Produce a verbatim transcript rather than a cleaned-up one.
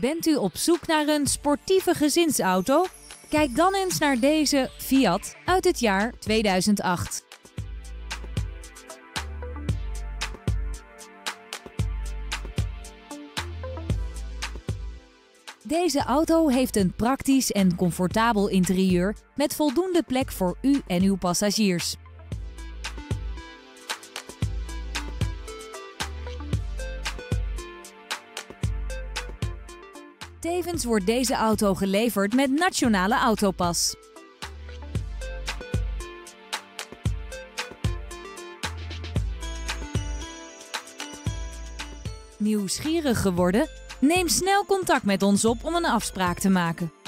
Bent u op zoek naar een sportieve gezinsauto? Kijk dan eens naar deze Fiat uit het jaar tweeduizend acht. Deze auto heeft een praktisch en comfortabel interieur met voldoende plek voor u en uw passagiers. Tevens wordt deze auto geleverd met Nationale Autopas. Nieuwsgierig geworden? Neem snel contact met ons op om een afspraak te maken.